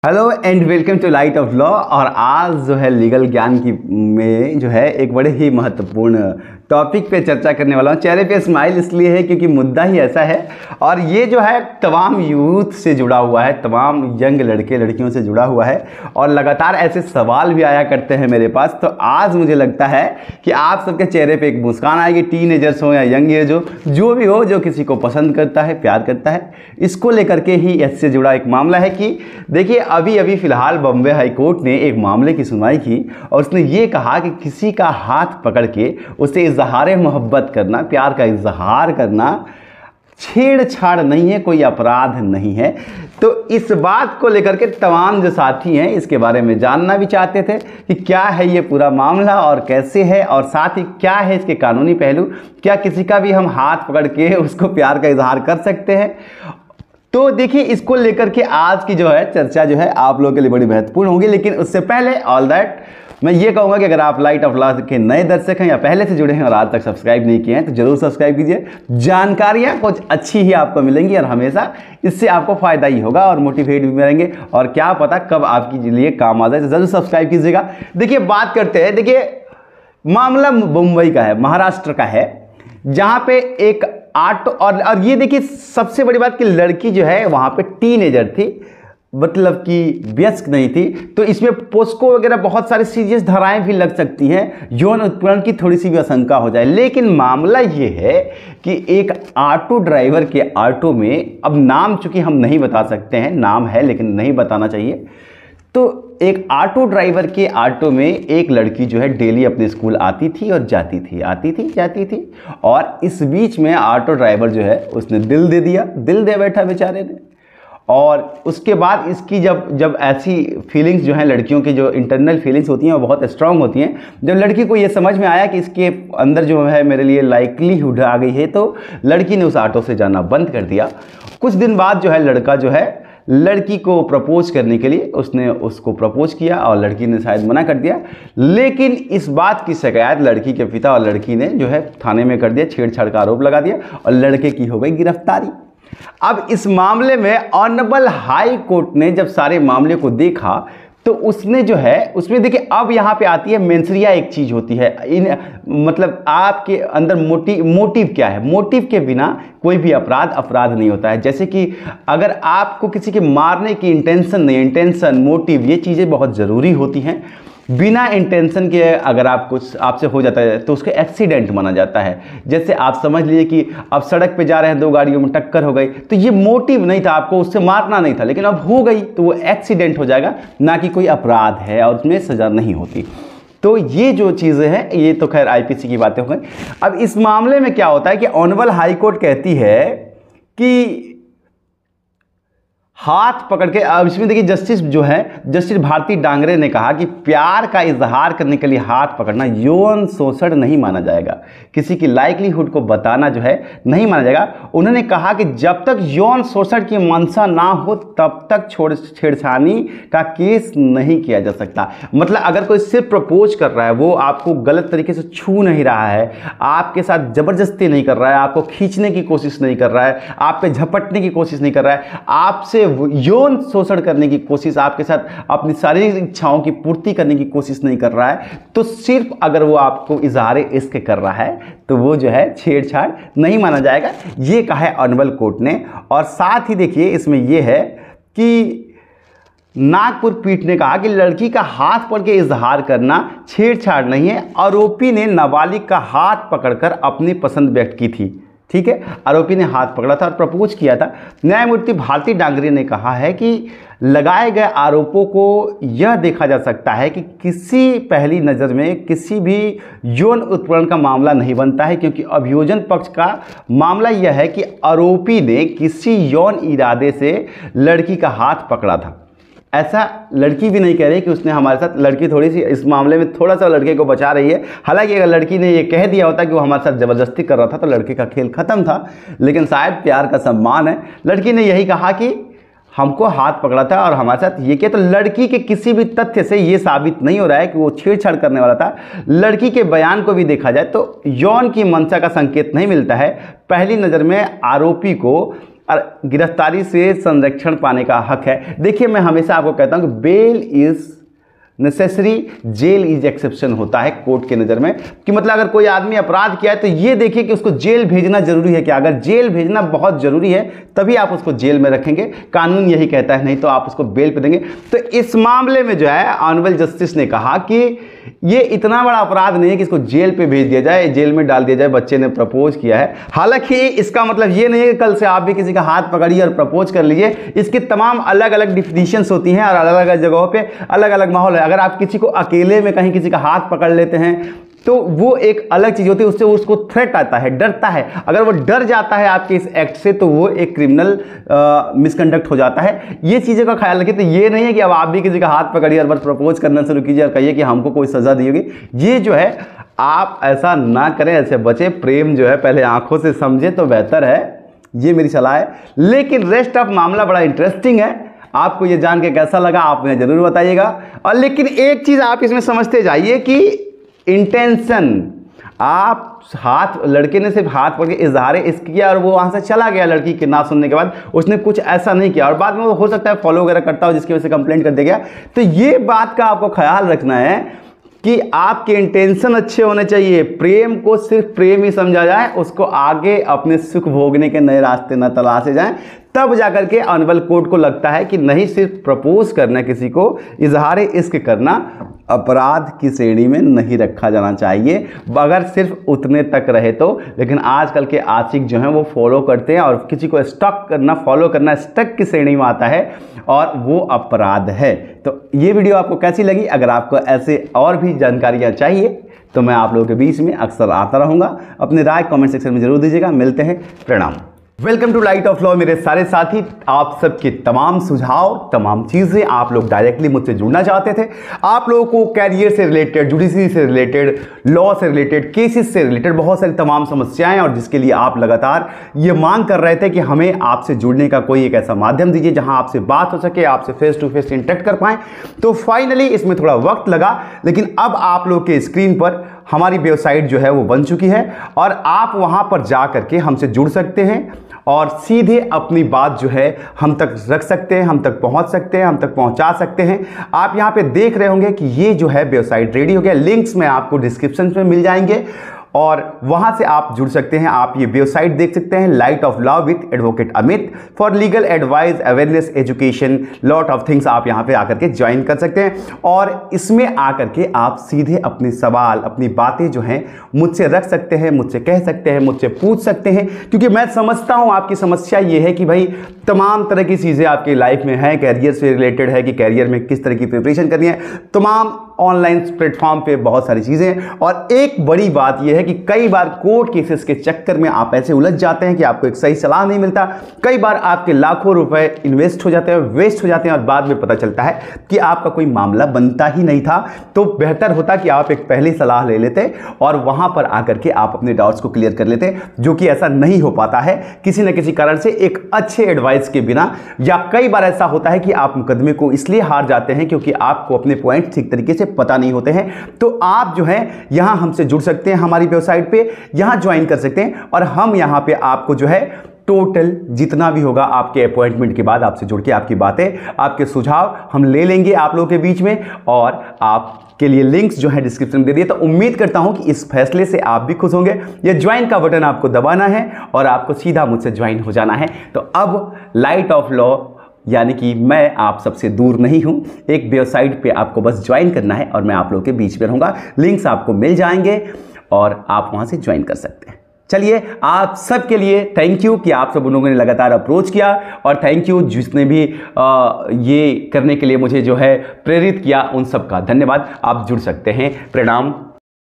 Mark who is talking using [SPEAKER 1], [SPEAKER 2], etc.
[SPEAKER 1] Hello and welcome to light of law. और आज जो है लीगल ज्ञान की में जो है एक बड़े ही महत्वपूर्ण टॉपिक पे चर्चा करने वाला हूँ। चेहरे पे स्माइल इसलिए है क्योंकि मुद्दा ही ऐसा है और ये जो है तमाम यूथ से जुड़ा हुआ है, तमाम यंग लड़के लड़कियों से जुड़ा हुआ है और लगातार ऐसे सवाल भी आया करते हैं मेरे पास। तो आज मुझे लगता है कि आप सबके चेहरे पे एक मुस्कान आएगी, टीनेजर्स हो या यंग एज हो, जो भी हो, जो किसी को पसंद करता है, प्यार करता है, इसको लेकर के ही इससे जुड़ा एक मामला है कि देखिए अभी फिलहाल बॉम्बे हाई कोर्ट ने एक मामले की सुनवाई की और उसने ये कहा कि किसी का हाथ पकड़ के उसे इजहार मोहब्बत करना, प्यार का इजहार करना छेड़छाड़ नहीं है, कोई अपराध नहीं है। तो इस बात को लेकर के तमाम जो साथी हैं इसके बारे में जानना भी चाहते थे कि क्या है ये पूरा मामला और कैसे है, और साथ ही क्या है इसके कानूनी पहलू, क्या किसी का भी हम हाथ पकड़ के उसको प्यार का इजहार कर सकते हैं। तो देखिए इसको लेकर के आज की जो है चर्चा जो है आप लोगों के लिए बड़ी महत्वपूर्ण होगी। लेकिन उससे पहले ऑल दैट मैं ये कहूँगा कि अगर आप लाइट ऑफ लॉ के नए दर्शक हैं या पहले से जुड़े हैं और आज तक सब्सक्राइब नहीं किए हैं तो जरूर सब्सक्राइब कीजिए। जानकारियाँ कुछ अच्छी ही आपको मिलेंगी और हमेशा इससे आपको फ़ायदा ही होगा और मोटिवेट भी मिलेंगे और क्या पता कब आपके लिए काम आ जाए, तो जरूर सब्सक्राइब कीजिएगा। देखिए बात करते हैं, देखिए मामला मुंबई का है, महाराष्ट्र का है, जहाँ पे एक ऑटो और ये देखिए सबसे बड़ी बात कि लड़की जो है वहाँ पे टीनेजर थी, मतलब कि वयस्क नहीं थी। तो इसमें पोस्को वगैरह बहुत सारी सीरियस धाराएं भी लग सकती हैं, यौन उत्पीड़न की थोड़ी सी भी आशंका हो जाए। लेकिन मामला ये है कि एक ऑटो ड्राइवर के ऑटो में, अब नाम चूंकि हम नहीं बता सकते हैं, नाम है लेकिन नहीं बताना चाहिए, तो एक ऑटो ड्राइवर के ऑटो में एक लड़की जो है डेली अपने स्कूल आती थी और जाती थी, आती थी जाती थी। और इस बीच में ऑटो ड्राइवर जो है उसने दिल दे दिया, दिल दे बैठा बेचारे ने। और उसके बाद इसकी जब ऐसी फीलिंग्स जो हैं, लड़कियों की जो इंटरनल फीलिंग्स होती हैं वो बहुत स्ट्रांग होती हैं, जब लड़की को ये समझ में आया कि इसके अंदर जो है मेरे लिए लाइकलीहुड आ गई है, तो लड़की ने उस ऑटो से जाना बंद कर दिया। कुछ दिन बाद जो है लड़का जो है लड़की को प्रपोज करने के लिए उसने उसको प्रपोज किया और लड़की ने शायद मना कर दिया। लेकिन इस बात की शिकायत लड़की के पिता और लड़की ने जो है थाने में कर दिया, छेड़छाड़ का आरोप लगा दिया और लड़के की हो गई गिरफ्तारी। अब इस मामले में ऑनरेबल हाई कोर्ट ने जब सारे मामले को देखा तो उसने जो है उसमें देखिए अब यहाँ पे आती है मेंसरिया एक चीज़ होती है, मतलब आपके अंदर मोटिव क्या है। मोटिव के बिना कोई भी अपराध नहीं होता है। जैसे कि अगर आपको किसी के मारने की इंटेंशन नहीं, इंटेंशन, मोटिव, ये चीज़ें बहुत ज़रूरी होती हैं। बिना इंटेंशन के अगर आप कुछ आपसे हो जाता है तो उसको एक्सीडेंट माना जाता है। जैसे आप समझ लीजिए कि अब सड़क पे जा रहे हैं, दो गाड़ियों में टक्कर हो गई, तो ये मोटिव नहीं था, आपको उससे मारना नहीं था, लेकिन अब हो गई तो वो एक्सीडेंट हो जाएगा, ना कि कोई अपराध है और उसमें सज़ा नहीं होती। तो ये जो चीज़ें हैं ये तो खैर आईपीसी की बातें हो गई। अब इस मामले में क्या होता है कि ऑनरेबल हाई कोर्ट कहती है कि हाथ पकड़ के, अब इसमें देखिए जस्टिस जो है, जस्टिस भारती डांगरे ने कहा कि प्यार का इजहार करने के लिए हाथ पकड़ना यौन शोषण नहीं माना जाएगा, किसी की लाइकलीहुड को बताना जो है नहीं माना जाएगा। उन्होंने कहा कि जब तक यौन शोषण की मंशा ना हो तब तक छेड़छाड़ी का केस नहीं किया जा सकता। मतलब अगर कोई सिर्फ प्रपोज कर रहा है, वो आपको गलत तरीके से छू नहीं रहा है, आपके साथ जबरदस्ती नहीं कर रहा है, आपको खींचने की कोशिश नहीं कर रहा है, आप पे झपटने की कोशिश नहीं कर रहा है, आपसे यौन शोषण करने की कोशिश, आपके साथ अपनी शारीरिक इच्छाओं की पूर्ति करने की कोशिश नहीं कर रहा है, तो सिर्फ अगर वो आपको इजहार इश्क कर रहा है तो वो जो है छेड़छाड़ नहीं माना जाएगा। ये कहा है ऑनरेबल कोर्ट ने। और साथ ही देखिए इसमें ये है कि नागपुर पीठ ने कहा कि लड़की का हाथ पकड़ के इजहार करना छेड़छाड़ नहीं है। आरोपी ने नाबालिग का हाथ पकड़कर अपनी पसंद व्यक्त की थी, ठीक है, आरोपी ने हाथ पकड़ा था और प्रपोज किया था। न्यायमूर्ति भारती डांगरे ने कहा है कि लगाए गए आरोपों को यह देखा जा सकता है कि किसी पहली नज़र में किसी भी यौन उत्पीड़न का मामला नहीं बनता है, क्योंकि अभियोजन पक्ष का मामला यह है कि आरोपी ने किसी यौन इरादे से लड़की का हाथ पकड़ा था। ऐसा लड़की भी नहीं कह रही कि उसने हमारे साथ, लड़की थोड़ी सी इस मामले में थोड़ा सा लड़के को बचा रही है। हालांकि अगर लड़की ने ये कह दिया होता कि वो हमारे साथ ज़बरदस्ती कर रहा था तो लड़के का खेल ख़त्म था, लेकिन शायद प्यार का सम्मान है। लड़की ने यही कहा कि हमको हाथ पकड़ा था और हमारे साथ ये किया। तो लड़की के किसी भी तथ्य से ये साबित नहीं हो रहा है कि वो छेड़छाड़ करने वाला था। लड़की के बयान को भी देखा जाए तो यौन की मंशा का संकेत नहीं मिलता है। पहली नज़र में आरोपी को गिरफ्तारी से संरक्षण पाने का हक है। देखिए, मैं हमेशा आपको कहता हूं कि bail is necessary, jail is exception होता है कोर्ट के नज़र में, कि मतलब अगर कोई आदमी अपराध किया है तो ये देखिए कि उसको जेल भेजना जरूरी है क्या। अगर जेल भेजना बहुत जरूरी है तभी आप उसको जेल में रखेंगे, कानून यही कहता है, नहीं तो आप उसको बेल पे देंगे। तो इस मामले में जो है ऑनरेबल जस्टिस ने कहा कि ये इतना बड़ा अपराध नहीं है कि इसको जेल पे भेज दिया जाए, जेल में डाल दिया जाए। बच्चे ने प्रपोज किया है, हालांकि इसका मतलब ये नहीं है कि कल से आप भी किसी का हाथ पकड़िए और प्रपोज कर लीजिए। इसकी तमाम अलग अलग डिफिनीशंस होती हैं और अलग अलग जगहों पे अलग अलग माहौल है। अगर आप किसी को अकेले में कहीं किसी का हाथ पकड़ लेते हैं तो वो एक अलग चीज होती है, उससे उसको थ्रेट आता है, डरता है। अगर वो डर जाता है आपके इस एक्ट से तो वो एक क्रिमिनल मिसकंडक्ट हो जाता है। ये चीज़ों का ख्याल रखिए। तो ये नहीं है कि अब आप भी किसी का हाथ पकड़िए और बस प्रपोज करना शुरू कीजिए और कहिए कि हमको कोई सज़ा दी होगी। ये जो है आप ऐसा ना करें, ऐसे बचे। प्रेम जो है पहले आंखों से समझे तो बेहतर है, ये मेरी सलाह है। लेकिन रेस्ट ऑफ मामला बड़ा इंटरेस्टिंग है। आपको ये जान के कैसा लगा आप मुझे ज़रूर बताइएगा। और लेकिन एक चीज़ आप इसमें समझते जाइए कि इंटेंशन, आप हाथ, लड़के ने सिर्फ हाथ पकड़ के इजहार इश्क किया और वो वहाँ से चला गया लड़की के ना सुनने के बाद, उसने कुछ ऐसा नहीं किया और बाद में वो हो सकता है फॉलो वगैरह करता हो जिसकी वजह से कंप्लेंट कर दिया गया। तो ये बात का आपको ख्याल रखना है कि आपके इंटेंशन अच्छे होने चाहिए। प्रेम को सिर्फ प्रेम ही समझा जाए, उसको आगे अपने सुख भोगने के नए रास्ते न तलाशे जाएं, तब जाकर के ऑनरेबल कोर्ट को लगता है कि नहीं, सिर्फ प्रपोज करना, किसी को इजहार इश्क करना अपराध की श्रेणी में नहीं रखा जाना चाहिए, अगर सिर्फ उतने तक रहे तो। लेकिन आजकल के आशिक जो हैं वो फॉलो करते हैं और किसी को स्टॉक करना, फॉलो करना स्टक की श्रेणी में आता है और वो अपराध है। तो ये वीडियो आपको कैसी लगी? अगर आपको ऐसे और भी जानकारियाँ चाहिए तो मैं आप लोगों के बीच में अक्सर आता रहूँगा। अपनी राय कमेंट सेक्शन में जरूर दीजिएगा। मिलते हैं, प्रणाम। Welcome to light of law. मेरे सारे साथी, आप सबके तमाम सुझाव, तमाम चीज़ें आप लोग डायरेक्टली मुझसे जुड़ना चाहते थे। आप लोगों को कैरियर से रिलेटेड, जुडिशरी से रिलेटेड, लॉ से रिलेटेड, केसेस से रिलेटेड बहुत सारी तमाम समस्याएं, और जिसके लिए आप लगातार ये मांग कर रहे थे कि हमें आपसे जुड़ने का कोई एक ऐसा माध्यम दीजिए जहां आपसे बात हो सके, आपसे फेस टू फेस इंटरेक्ट कर पाएँ। तो फाइनली इसमें थोड़ा वक्त लगा, लेकिन अब आप लोग के स्क्रीन पर हमारी वेबसाइट जो है वो बन चुकी है और आप वहां पर जा करके हमसे जुड़ सकते हैं और सीधे अपनी बात जो है हम तक रख सकते हैं, हम तक पहुंच सकते हैं, हम तक पहुंचा सकते हैं। आप यहां पे देख रहे होंगे कि ये जो है वेबसाइट रेडी हो गया। लिंक्स में आपको डिस्क्रिप्शन में मिल जाएंगे और वहां से आप जुड़ सकते हैं। आप ये वेबसाइट देख सकते हैं, light of law with advocate Amit, for legal advice, awareness, education, lot of things. आप यहां पे आकर के ज्वाइन कर सकते हैं और इसमें आकर के आप सीधे अपने सवाल, अपनी बातें जो हैं मुझसे रख सकते हैं, मुझसे कह सकते हैं, मुझसे पूछ सकते हैं। क्योंकि मैं समझता हूं आपकी समस्या ये है कि भाई तमाम तरह की चीज़ें आपकी लाइफ में हैं, कैरियर से रिलेटेड है कि कैरियर में किस तरह की प्रिपरेशन करनी है, तमाम ऑनलाइन प्लेटफॉर्म पे बहुत सारी चीज़ें। और एक बड़ी बात यह है कि कई बार कोर्ट केसेस के चक्कर में आप ऐसे उलझ जाते हैं कि आपको एक सही सलाह नहीं मिलता। कई बार आपके लाखों रुपए इन्वेस्ट हो जाते हैं, वेस्ट हो जाते हैं और बाद में पता चलता है कि आपका कोई मामला बनता ही नहीं था। तो बेहतर होता कि आप एक पहली सलाह ले लेते और वहां पर आकर के आप अपने डाउट्स को क्लियर कर लेते, जो कि ऐसा नहीं हो पाता है किसी न किसी कारण से, एक अच्छे एडवाइस के बिना। या कई बार ऐसा होता है कि आप मुकदमे को इसलिए हार जाते हैं क्योंकि आपको अपने पॉइंट ठीक तरीके से पता नहीं होते हैं। तो आप जो है यहां हमसे जुड़ सकते हैं, हमारी वेबसाइट पे यहां ज्वाइन कर सकते हैं और हम यहां पे आपको जो है टोटल जितना भी होगा आपके अपॉइंटमेंट के बाद आपसे जुड़ के आपकी बातें, आपके सुझाव हम ले लेंगे आप लोगों के बीच में और आपके लिए लिंक्स जो है डिस्क्रिप्शन में दे दिए। तो उम्मीद करता हूं कि इस फैसले से आप भी खुश होंगे। ये ज्वाइन का बटन आपको दबाना है और आपको सीधा मुझसे ज्वाइन हो जाना है। तो अब लाइट ऑफ लॉ यानी कि मैं आप सबसे दूर नहीं हूं। एक वेबसाइट पे आपको बस ज्वाइन करना है और मैं आप लोगों के बीच में रहूंगा। लिंक्स आपको मिल जाएंगे और आप वहां से ज्वाइन कर सकते हैं। चलिए, आप सबके लिए थैंक यू कि आप सब लोगों ने लगातार अप्रोच किया और थैंक यू जिसने भी ये करने के लिए मुझे जो है प्रेरित किया, उन सब का धन्यवाद। आप जुड़ सकते हैं। प्रणाम।